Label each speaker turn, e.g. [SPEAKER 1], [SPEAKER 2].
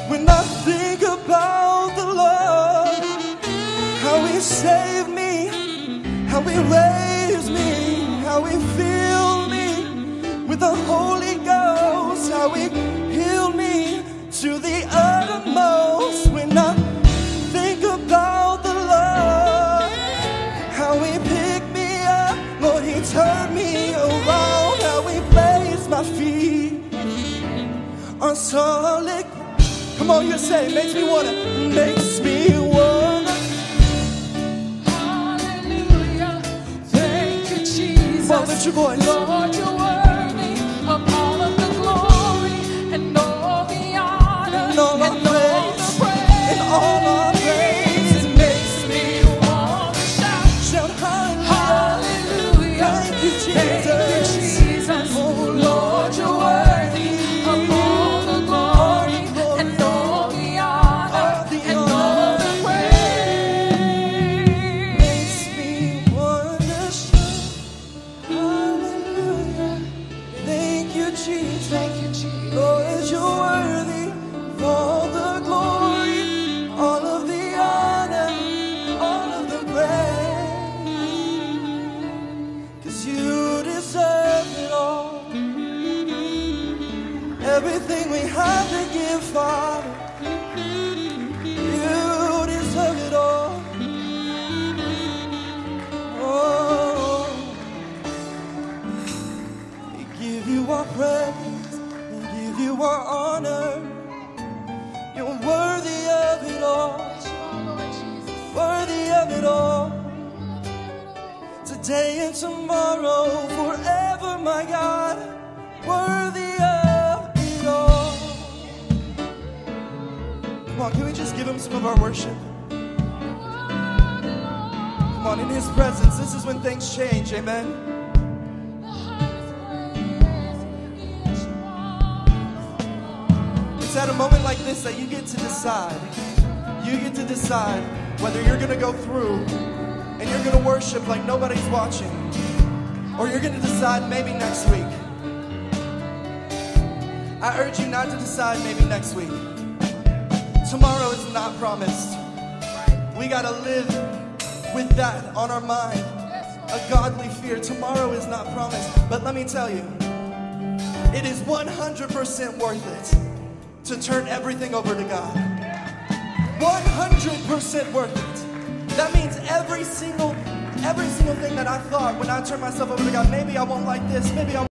[SPEAKER 1] When I think about the Lord, how He saved me, how He raised me, how He filled me with the Holy Ghost, how He healed me to the uttermost. When I think about the Lord, how He picked me up, Lord, He turned me around, how He placed my feet on solid. Come on, you say, makes me wanna, makes me wanna.
[SPEAKER 2] Hallelujah, thank you, Jesus.
[SPEAKER 1] Come on, lift your voice.
[SPEAKER 2] Lord, you're worthy of all of the glory and all the honor
[SPEAKER 1] And all our praise, and all our praise.
[SPEAKER 2] It makes me want to shout,
[SPEAKER 1] Shout hallelujah.
[SPEAKER 2] hallelujah,
[SPEAKER 1] Thank you, Jesus.
[SPEAKER 2] thank you, Jesus. Lord, you're worthy of all the glory and all the honor and all the praise.
[SPEAKER 1] Makes me wanna shout hallelujah. Thank you, Jesus.
[SPEAKER 2] Thank you, Jesus.
[SPEAKER 1] Lord, you're worthy of all the glory, all of the honor, all of the praise. 'Cause you deserve it all. Everything we have to give, Father, you deserve it all. Oh, we give you our praise, we give you our honor. You're worthy of it all, worthy of it all. Today and tomorrow, forever, my God, worthy of it all. Come on, can we just give Him some of our worship? Come on, in His presence, this is when things change, amen? It's at a moment like this that you get to decide. You get to decide whether you're gonna go through and you're gonna worship like nobody's watching, or you're gonna decide maybe next week. I urge you not to decide maybe next week. Tomorrow is not promised. We gotta live with that on our mind, a godly fear. Tomorrow is not promised, but let me tell you, it is 100% worth it to turn everything over to God. 100% worth it. That means every single thing that I thought when I turned myself over to God, maybe I won't like this, maybe I